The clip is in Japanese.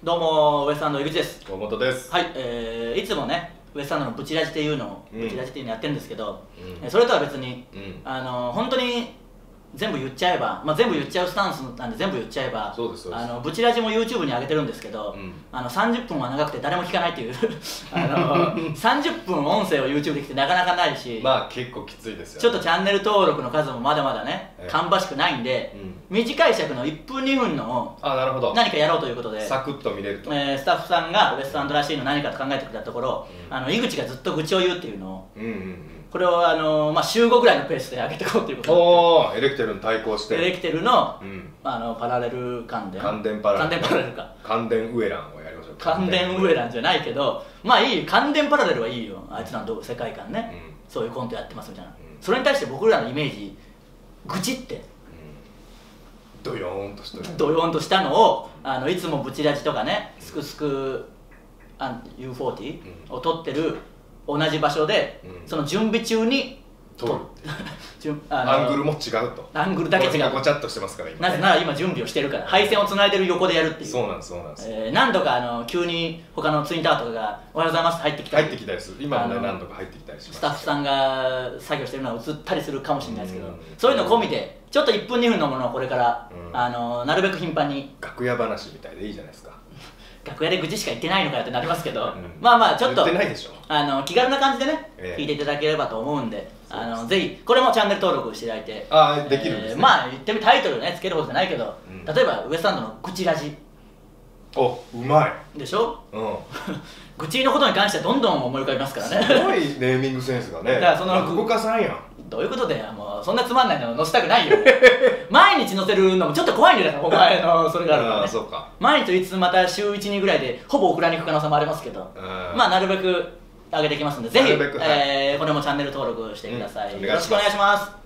どうもウエストランド井口です。 大本です。 はい、いつもねウエストランドのブチラジっていうのを、ブチラジっていうのやってるんですけど、それとは別に、本当に全部言っちゃえば、全部言っちゃうスタンスなんで全部言っちゃえば、ブチラジも YouTube に上げてるんですけど、30分は長くて誰も聞かないっていう30分音声を YouTube で聞いてなかなかないし、 まあ結構きついですよね。 ちょっとチャンネル登録の数もまだまだね芳しくないんで、短い尺の1分2分の何かやろうということでサクッと見れると、 スタッフさんがウエストランドらしいの何かと考えてくれたところ、井口がずっと愚痴を言うっていうのを、これを週5ぐらいのペースで上げていこうということで、 おー、エレキテルに対抗して、 エレキテルのパラレル関電、関電パラレルか、 関電ウエランをやりましょう。 関電ウエランじゃないけど、まあいい、関電パラレルはいいよ、あいつらの世界観ね、そういうコントやってますみたいな。それに対して僕らのイメージ、愚痴ってドヨーンとした、 ドヨーンとしたのをいつもブチラジとかね、すくすくU40 を撮ってる同じ場所で、その準備中に撮るアングルも違うと、 アングルだけ違う、 ごちゃっとしてますから今、 なぜなら今準備をしてるから、配線をつないでる横でやるっていう。 そうなんです、そうなんです。 何度か急に他のツインタワーとかが「おはようございます」って入ってきたりです今もね何度か入ってきたりします。 スタッフさんが作業してるのが映ったりするかもしれないですけど、そういうの込みでちょっと1分2分のものをこれからなるべく頻繁に、 楽屋話みたいでいいじゃないですか。 楽屋で愚痴しか言ってないのかよってなりますけど、まあまあちょっと気軽な感じでね聞いていただければと思うんで、ぜひこれもチャンネル登録していただいて、 できるんですね。 まあ言ってみタイトルねつけるほどじゃないけど、例えばウエストランドの愚痴ラジ、 お、うまいでしょ。愚痴のことに関してはどんどん思い浮かびますからね。 すごいネーミングセンスがね。だからその落語家さんやん。 どういうことだよ、もうそんなつまんないの載せたくないよ。毎日載せるのもちょっと怖いんだよ、お前のそれがあるからね。 そうか。 毎日といつまた週1、2ぐらいでほぼ送らに行く可能性もありますけど、まあなるべく上げていきますので、ぜひこれもチャンネル登録してください。よろしくお願いします。